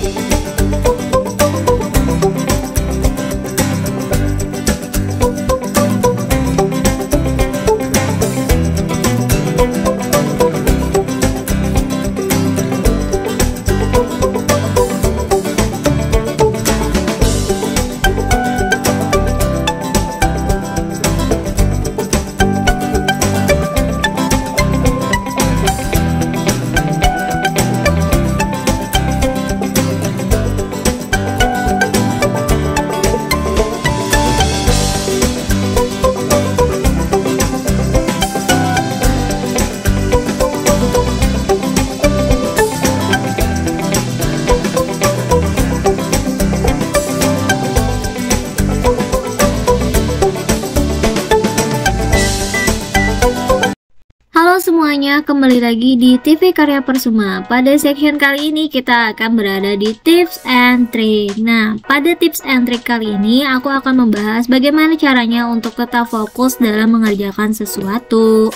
Halo semuanya, kembali lagi di TV Karya Persuma. Pada section kali ini kita akan berada di tips and trick. Nah, pada tips and trick kali ini aku akan membahas bagaimana caranya untuk tetap fokus dalam mengerjakan sesuatu.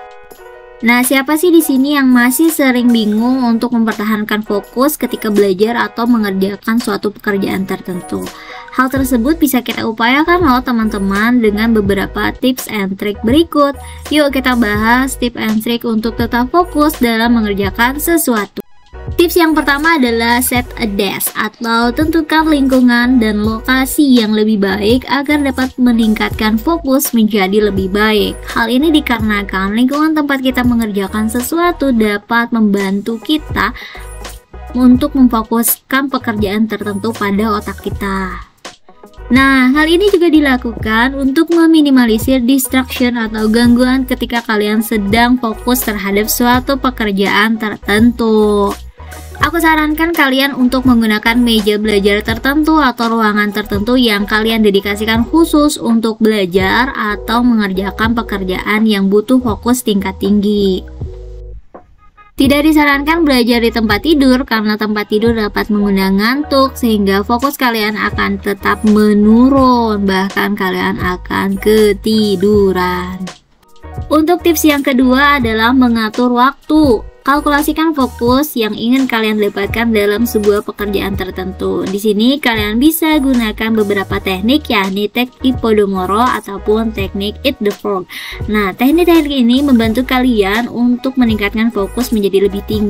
Nah, siapa sih di sini yang masih sering bingung untuk mempertahankan fokus ketika belajar atau mengerjakan suatu pekerjaan tertentu? Hal tersebut bisa kita upayakan loh teman-teman dengan beberapa tips and trick berikut. Yuk kita bahas tips and trick untuk tetap fokus dalam mengerjakan sesuatu. Tips yang pertama adalah set a desk atau tentukan lingkungan dan lokasi yang lebih baik agar dapat meningkatkan fokus menjadi lebih baik. Hal ini dikarenakan lingkungan tempat kita mengerjakan sesuatu dapat membantu kita untuk memfokuskan pekerjaan tertentu pada otak kita. Nah, hal ini juga dilakukan untuk meminimalisir distraction atau gangguan ketika kalian sedang fokus terhadap suatu pekerjaan tertentu. Aku sarankan kalian untuk menggunakan meja belajar tertentu atau ruangan tertentu yang kalian dedikasikan khusus untuk belajar atau mengerjakan pekerjaan yang butuh fokus tingkat tinggi. Tidak disarankan belajar di tempat tidur karena tempat tidur dapat mengundang ngantuk sehingga fokus kalian akan tetap menurun, bahkan kalian akan ketiduran. Untuk tips yang kedua adalah mengatur waktu. Kalkulasikan fokus yang ingin kalian dapatkan dalam sebuah pekerjaan tertentu. Di sini kalian bisa gunakan beberapa teknik, yakni teknik Pomodoro ataupun teknik Eat the Frog. Nah, teknik-teknik ini membantu kalian untuk meningkatkan fokus menjadi lebih tinggi.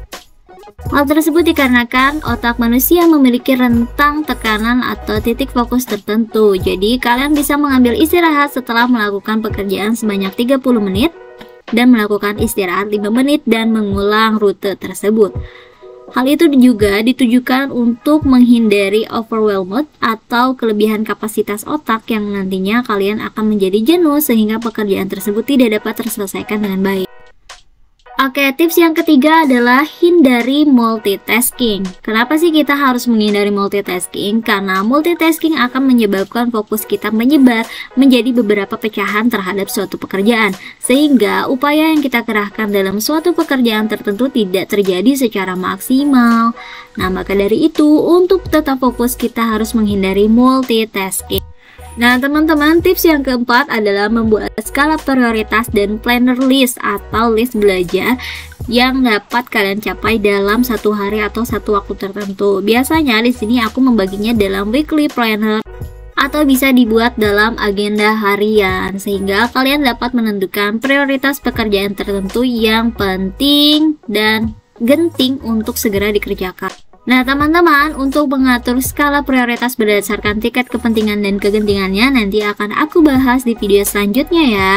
Hal tersebut dikarenakan otak manusia memiliki rentang tekanan atau titik fokus tertentu. Jadi kalian bisa mengambil istirahat setelah melakukan pekerjaan sebanyak 30 menit dan melakukan istirahat 5 menit dan mengulang rute tersebut. Hal itu juga ditujukan untuk menghindari overwhelmed atau kelebihan kapasitas otak yang nantinya kalian akan menjadi jenuh sehingga pekerjaan tersebut tidak dapat terselesaikan dengan baik. Oke, tips yang ketiga adalah hindari multitasking. Kenapa sih kita harus menghindari multitasking? Karena multitasking akan menyebabkan fokus kita menyebar menjadi beberapa pecahan terhadap suatu pekerjaan, sehingga upaya yang kita kerahkan dalam suatu pekerjaan tertentu tidak terjadi secara maksimal. Nah, maka dari itu, untuk tetap fokus kita harus menghindari multitasking. Nah teman-teman, tips yang keempat adalah membuat skala prioritas dan planner list atau list belajar yang dapat kalian capai dalam satu hari atau satu waktu tertentu. Biasanya di sini aku membaginya dalam weekly planner atau bisa dibuat dalam agenda harian sehingga kalian dapat menentukan prioritas pekerjaan tertentu yang penting dan genting untuk segera dikerjakan. Nah teman-teman, untuk mengatur skala prioritas berdasarkan tingkat kepentingan dan kegentingannya nanti akan aku bahas di video selanjutnya ya.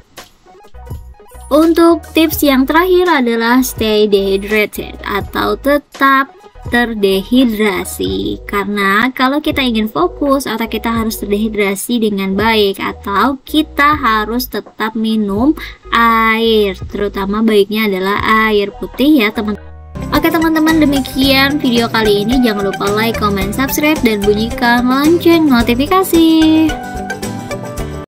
Untuk tips yang terakhir adalah stay dehydrated atau tetap terdehidrasi. Karena kalau kita ingin fokus atau kita harus terdehidrasi dengan baik atau kita harus tetap minum air, terutama baiknya adalah air putih ya teman-teman. Oke teman-teman, demikian video kali ini. Jangan lupa like, comment, subscribe, dan bunyikan lonceng notifikasi.